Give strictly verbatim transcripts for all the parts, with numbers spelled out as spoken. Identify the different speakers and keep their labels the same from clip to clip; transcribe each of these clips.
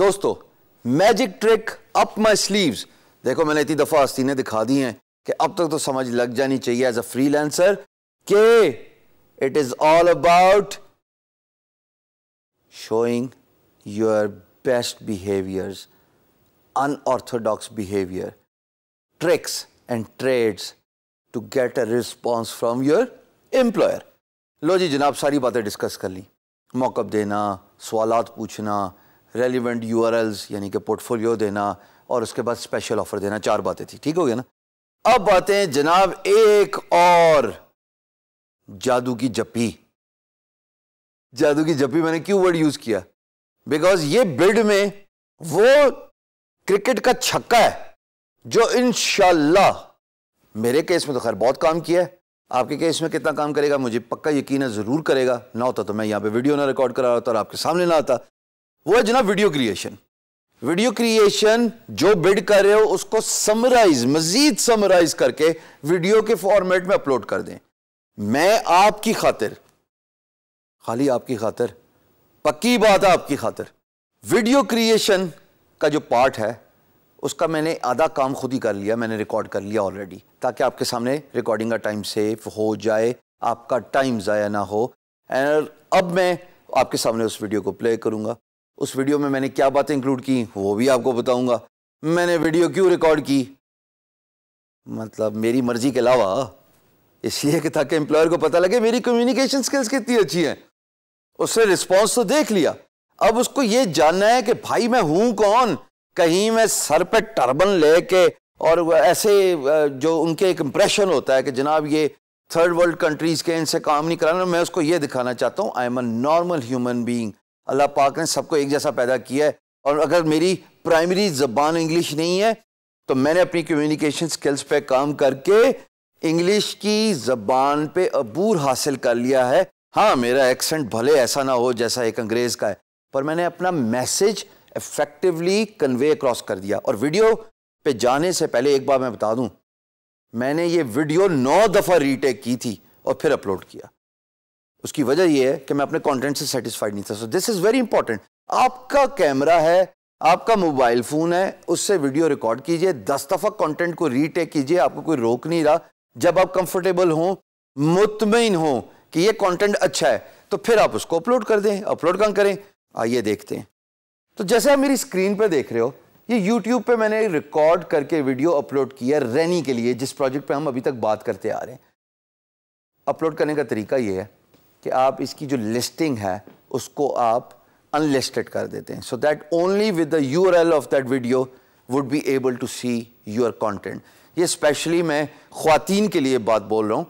Speaker 1: दोस्तों, magic trick up my sleeves. देखो मैंने इतनी दफा आस्तीनें दिखा दी हैं कि अब तक तो समझ लग जानी चाहिए एज अ फ्रीलांसर के it is all about showing your best behaviours, unorthodox behaviour, tricks and trades to get a response from your employer. लो जी जनाब, सारी बातें डिस्कस कर ली। मौकअप देना, सवालात पूछना, रेलिवेंट यूआरएल्स यानी कि पोर्टफोलियो देना और उसके बाद स्पेशल ऑफर देना, चार बातें थी। ठीक हो गया ना। अब बातें जनाब एक और, जादू की जप्पी। जादू की जप्पी मैंने क्यों वर्ड यूज किया? बिकॉज ये बिड में वो क्रिकेट का छक्का है जो इंशाल्लाह, मेरे केस में तो खैर बहुत काम किया है, आपके केस में कितना काम करेगा मुझे पक्का यकीन है जरूर करेगा। ना होता तो मैं यहां पे वीडियो ना रिकॉर्ड करा होता और आपके सामने ना आता। वो है जनाब वीडियो क्रिएशन। वीडियो क्रिएशन जो बिड कर रहे हो उसको समराइज, मजीद समराइज करके वीडियो के फॉर्मेट में अपलोड कर दें। मैं आपकी खातिर, खाली आपकी खातिर, पक्की बात है आपकी खातिर, वीडियो क्रिएशन का जो पार्ट है उसका मैंने आधा काम खुद ही कर लिया, मैंने रिकॉर्ड कर लिया ऑलरेडी, ताकि आपके सामने रिकॉर्डिंग का टाइम सेव हो जाए, आपका टाइम ज़ाया ना हो। एंड अब मैं आपके सामने उस वीडियो को प्ले करूंगा। उस वीडियो में मैंने क्या बातें इंक्लूड की वो भी आपको बताऊंगा। मैंने वीडियो क्यों रिकॉर्ड की, मतलब मेरी मर्जी के अलावा, इसलिए कि ताकि एम्प्लॉयर को पता लगे मेरी कम्युनिकेशन स्किल्स कितनी अच्छी हैं। उसने रिस्पॉन्स तो देख लिया, अब उसको ये जानना है कि भाई मैं हूं कौन। कहीं मैं सर पे टर्बन लेके और ऐसे जो उनके एक इंप्रेशन होता है कि जनाब ये थर्ड वर्ल्ड कंट्रीज के, इनसे काम नहीं कराना, मैं उसको ये दिखाना चाहता हूं I am a normal human being. Allah पाक ने सबको एक जैसा पैदा किया है और अगर मेरी प्राइमरी जबान इंग्लिश नहीं है तो मैंने अपनी कम्युनिकेशन स्किल्स पे काम करके इंग्लिश की जबान पे अबूर हासिल कर लिया है। हाँ, मेरा एक्सेंट भले ऐसा ना हो जैसा एक अंग्रेज का है, पर मैंने अपना मैसेज इफेक्टिवली कन्वे क्रॉस कर दिया। और वीडियो पे जाने से पहले एक बार मैं बता दूं, मैंने ये वीडियो नौ दफा रीटेक की थी और फिर अपलोड किया। उसकी वजह यह है कि मैं अपने कंटेंट से सेटिस्फाइड नहीं था। So this is very important. आपका कैमरा है, आपका मोबाइल फोन है, उससे वीडियो रिकॉर्ड कीजिए, दस दफा कंटेंट को रीटेक कीजिए, आपको कोई रोक नहीं रहा। जब आप कंफर्टेबल हो, मुतमईन हो कि ये कंटेंट अच्छा है, तो फिर आप उसको अपलोड कर दें। अपलोड कहाँ करें, आइए देखते हैं। तो जैसे आप मेरी स्क्रीन पर देख रहे हो, ये यूट्यूब पे मैंने रिकॉर्ड करके वीडियो अपलोड किया रैनी के लिए, जिस प्रोजेक्ट पे हम अभी तक बात करते आ रहे हैं। अपलोड करने का तरीका ये है कि आप इसकी जो लिस्टिंग है उसको आप अनलिस्टेड कर देते हैं, so that only with the URL of that video would be able to see your content. ये स्पेशली मैं ख्वातीन के लिए बात बोल रहा हूँ।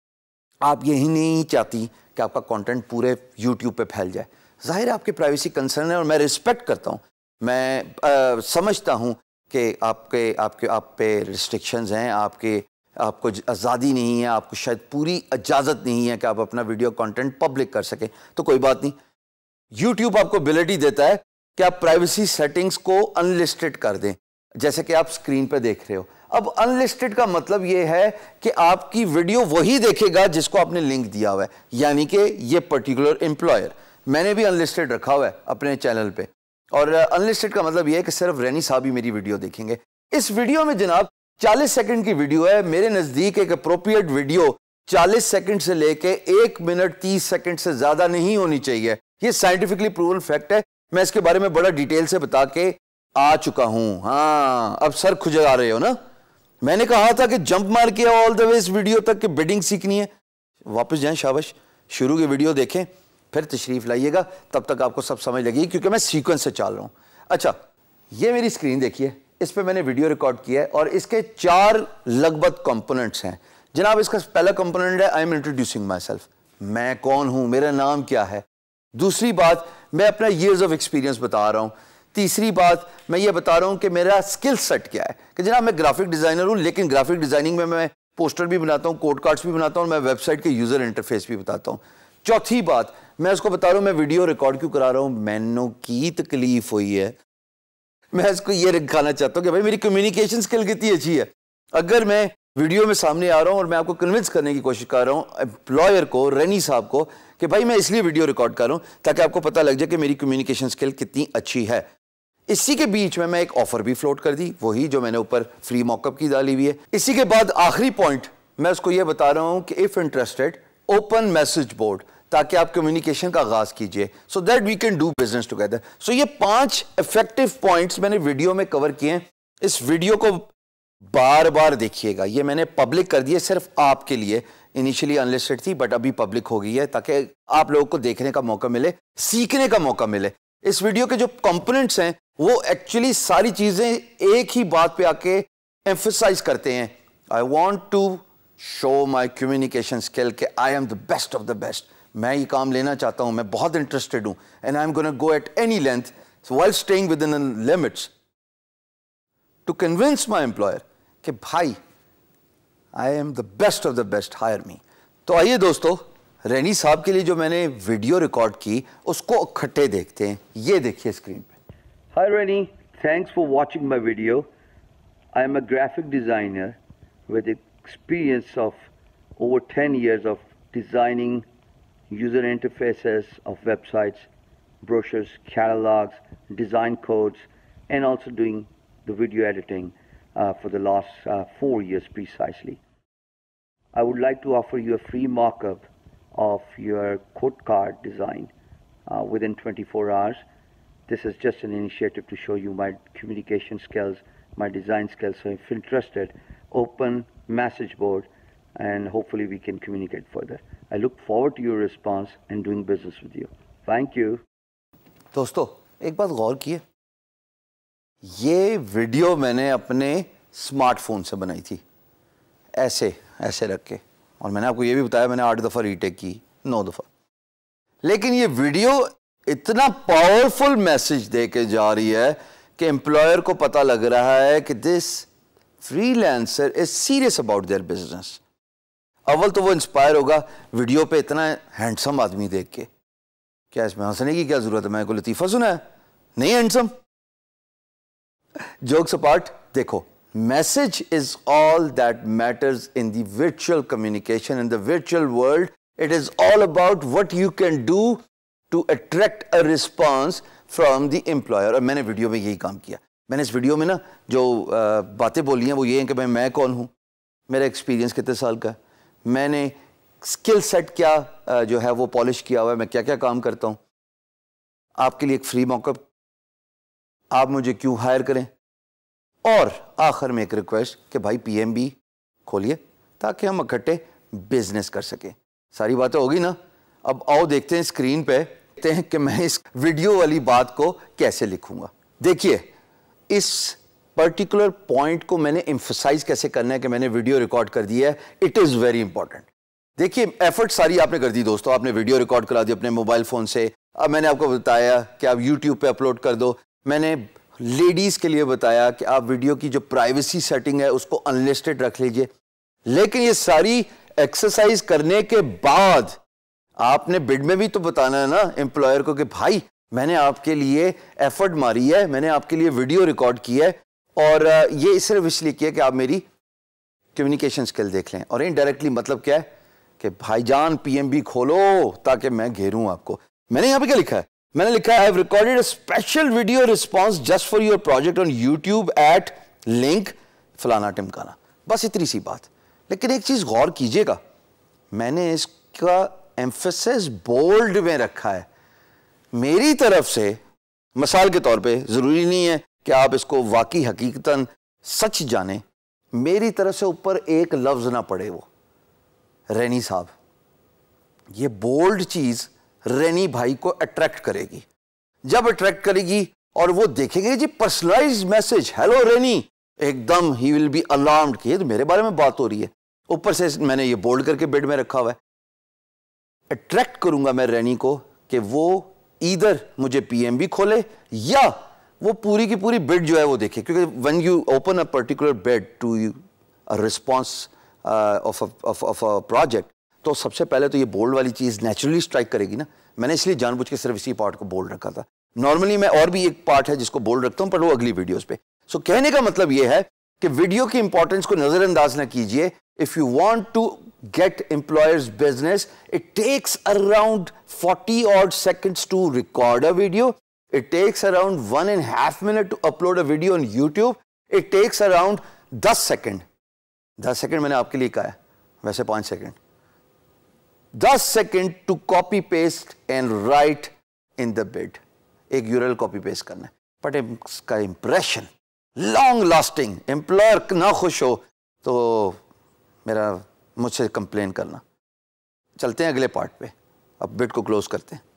Speaker 1: आप यही नहीं चाहती कि आपका कंटेंट पूरे यूट्यूब पे फैल जाए। जाहिर है आपकी प्राइवेसी कंसर्न है और मैं रिस्पेक्ट करता हूँ, मैं आ, समझता हूँ कि आपके आपके आप पे रिस्ट्रिक्शंस हैं, आपके आपको आज़ादी नहीं है, आपको शायद पूरी इजाज़त नहीं है कि आप अपना वीडियो कंटेंट पब्लिक कर सकें। तो कोई बात नहीं, यूट्यूब आपको एबिलिटी देता है कि आप प्राइवेसी सेटिंग्स को अनलिस्टेड कर दें, जैसे कि आप स्क्रीन पे देख रहे हो। अब अनलिस्टेड का मतलब ये है कि आपकी वीडियो वही देखेगा जिसको आपने लिंक दिया हुआ है, यानी कि ये पर्टिकुलर एम्प्लॉयर। मैंने भी अनलिस्टेड रखा हुआ है अपने चैनल पे, और अनलिस्टेड का मतलब ये है कि सिर्फ रैनी साहब ही मेरी वीडियो देखेंगे। इस वीडियो में जनाब चालीस सेकंड की वीडियो है। मेरे नजदीक एक अप्रोप्रिएट वीडियो चालीस सेकंड से लेके एक मिनट तीस सेकंड से ज्यादा नहीं होनी चाहिए। ये साइंटिफिकली प्रूवन फैक्ट है। मैं इसके बारे में बड़ा डिटेल से बता के आ चुका हूं। हाँ, अब सर खुजला रहे हो ना। मैंने कहा था कि जंप मार के ऑल द वे इस वीडियो तक कि बिडिंग सीखनी है। वापस जाएं, शाबाश, शुरू की वीडियो देखें, फिर तशरीफ लाइएगा, तब तक आपको सब समझ लगेगी, क्योंकि मैं सीक्वेंस से चल रहा हूं। अच्छा, ये मेरी स्क्रीन देखिए, इस पे मैंने वीडियो रिकॉर्ड किया है और इसके चार लगभग कंपोनेंट्स हैं जनाब। इसका पहला कंपोनेंट है I am introducing myself, मैं कौन हूं, मेरा नाम क्या है। दूसरी बात, मैं अपना ईयर्स ऑफ एक्सपीरियंस बता रहा हूं। तीसरी बात, मैं ये बता रहा हूं कि मेरा स्किल सेट क्या है, कि जनाब मैं ग्राफिक डिजाइनर हूं, लेकिन ग्राफिक डिजाइनिंग में मैं पोस्टर भी बनाता हूं, कोड कार्ड्स भी बनाता हूं, मैं वेबसाइट के यूजर इंटरफेस भी बताता हूं। चौथी बात, मैं उसको बता रहा हूं मैं वीडियो रिकॉर्ड क्यों करा रहा हूं, मैनों की तकलीफ हुई है। मैं इसको ये दिखाना चाहता हूं कि भाई मेरी कम्युनिकेशन स्किल कितनी अच्छी है। अगर मैं वीडियो में सामने आ रहा हूं और मैं आपको कन्विंस करने की कोशिश कर रहा हूं, एम्प्लॉयर को, रैनी साहब को, कि भाई मैं इसलिए वीडियो रिकॉर्ड कर रहा हूं ताकि आपको पता लग जाए कि मेरी कम्युनिकेशन स्किल कितनी अच्छी है। इसी के बीच में मैं एक ऑफर भी फ्लोट कर दी, वही जो मैंने ऊपर फ्री मॉकअप की डाली हुई है। इसी के बाद आखिरी पॉइंट मैं उसको ये बता रहा हूं कि if interested open message board, ताकि आप कम्युनिकेशन का आगाज कीजिए, so that we can do business together. सो ये पांच इफेक्टिव पॉइंट्स मैंने वीडियो में कवर किए हैं। इस वीडियो को बार बार देखिएगा, ये मैंने पब्लिक कर दिया सिर्फ आपके लिए। इनिशियली अनलिस्टेड थी बट अभी पब्लिक हो गई है, ताकि आप लोगों को देखने का मौका मिले, सीखने का मौका मिले। इस वीडियो के जो कंपोनेंट्स हैं वो एक्चुअली सारी चीजें एक ही बात पे आके एम्फसाइज करते हैं। I want to show my communication skill कि I am the best of the best. मैं ये काम लेना चाहता हूं, मैं बहुत इंटरेस्टेड हूं, and I am gonna go at any length while staying within limits to convince my employer कि भाई I am the best of the best, hire me. तो आइए दोस्तों, रैनी साहब के लिए जो मैंने वीडियो रिकॉर्ड की उसको इकट्ठे देखते हैं। ये देखिए स्क्रीन पे।
Speaker 2: Hi Rennie, thanks for watching my video. I am a graphic designer with experience of over ten years of designing user interfaces of websites, brochures, catalogs, design codes, and also doing the video editing uh, for the last uh, four years precisely. I would like to offer you a free mock-up of your quote card design uh, within twenty-four hours. This is just an initiative to show you my communication skills, my design skills. So if interested, open message board and hopefully we can communicate further. I look forward to your response and doing business with you. Thank you.
Speaker 1: दोस्तों एक बात गौर किए, ये video मैंने अपने smartphone से बनाई थी, ऐसे ऐसे रख के, और मैंने आपको ये भी बताया मैंने आठ दफ़ा रीटेक की, नौ दफ़ा। लेकिन ये वीडियो इतना पावरफुल मैसेज दे के जा रही है कि एम्प्लॉयर को पता लग रहा है कि this freelancer is serious about their business. अव्वल तो वो इंस्पायर होगा वीडियो पे इतना हैंडसम आदमी देख के, क्या इसमें हंसने की क्या जरूरत है, मैं कोई लतीफा सुना है? नहीं हैंडसम। जोक्स अपार्ट, देखो, message is all that matters in the virtual communication, in the virtual world. It is all about what you can do to attract a response from the employer. और मैंने video में यही काम किया। मैंने इस video में ना जो आ, बातें बोली हैं वो ये हैं कि मैं मैं कौन हूँ, मेरा एक्सपीरियंस कितने साल का है, मैंने स्किल सेट क्या आ, जो है वो पॉलिश किया हुआ है, मैं क्या क्या काम करता हूँ। आपके लिए एक फ्री मॉकअप, आप मुझे क्यों हायर करें, और आखिर में एक रिक्वेस्ट कि भाई पीएमबी खोलिए ताकि हम इकट्ठे बिजनेस कर सकें। सारी बातें होगी ना। अब आओ देखते हैं स्क्रीन पे, देखते हैं कि मैं इस वीडियो वाली बात को कैसे लिखूंगा। देखिए, इस पर्टिकुलर पॉइंट को मैंने एम्फसाइज कैसे करना है कि मैंने वीडियो रिकॉर्ड कर दिया है, इट इज वेरी इंपॉर्टेंट। देखिए, एफर्ट सारी आपने कर दी दोस्तों, आपने वीडियो रिकॉर्ड करा दी अपने मोबाइल फोन से। अब मैंने आपको बताया कि आप यूट्यूब पे अपलोड कर दो। मैंने लेडीज के लिए बताया कि आप वीडियो की जो प्राइवेसी सेटिंग है उसको अनलिस्टेड रख लीजिए। लेकिन ये सारी एक्सरसाइज करने के बाद आपने बिड में भी तो बताना है ना एम्प्लॉयर को कि भाई मैंने आपके लिए एफर्ट मारी है, मैंने आपके लिए वीडियो रिकॉर्ड किया है, और ये सिर्फ इसलिए किया कि आप मेरी कम्युनिकेशन स्किल देख लें। और इनडायरेक्टली मतलब क्या है कि भाईजान पीएमबी खोलो ताकि मैं घेरूं आपको। मैंने यहां पे क्या लिखा है, मैंने लिखा है I have recorded a special video response just for your project on YouTube at link फलाना टिमकाना। बस इतनी सी बात। लेकिन एक चीज गौर कीजिएगा, मैंने इसका एम्फेसिस बोल्ड में रखा है। मेरी तरफ से मिसाल के तौर पे, जरूरी नहीं है कि आप इसको वाकई हकीकतन सच जाने, मेरी तरफ से ऊपर एक लफ्ज ना पड़े वो रैनी साहब। ये बोल्ड चीज रैनी भाई को अट्रैक्ट करेगी। जब अट्रैक्ट करेगी और वो देखेंगे जी पर्सनलाइज्ड मैसेज, हेलो रैनी, एकदम ही विल बी अलार्म्ड कि ये तो मेरे बारे में बात हो रही है। ऊपर से मैंने ये बोल्ड करके बिड में रखा हुआ है। अट्रैक्ट करूंगा मैं रैनी को कि वो ईदर मुझे पीएमबी खोले या वो पूरी की पूरी बिड जो है वो देखे। क्योंकि when you open a particular bid to you a response of of a project, तो सबसे पहले तो ये बोल्ड वाली चीज नेचुरली स्ट्राइक करेगी ना। मैंने इसलिए जानबूझ के सिर्फ इसी पार्ट को बोल्ड रखा था। नॉर्मली मैं और भी एक पार्ट है जिसको बोल्ड रखता हूं, पर वो अगली वीडियोस पे। सो so, कहने का मतलब ये है कि वीडियो की इंपॉर्टेंस को नजरअंदाज ना कीजिए। If you want to get employers business, it takes around forty odd seconds to record a video. It takes around one and a half minute to upload a video on YouTube. It takes around ten second. दस second मैंने आपके लिए कहा है, वैसे पाँच second. दस second to copy paste and write in the bid. एक यूआरएल कॉपी पेस्ट करना है, बट इसका इंप्रेशन लॉन्ग लास्टिंग. एम्प्लॉयर ना खुश हो तो मेरा मुझसे कंप्लेन करना. चलते हैं अगले पार्ट पे. अब बिड को क्लोज करते हैं.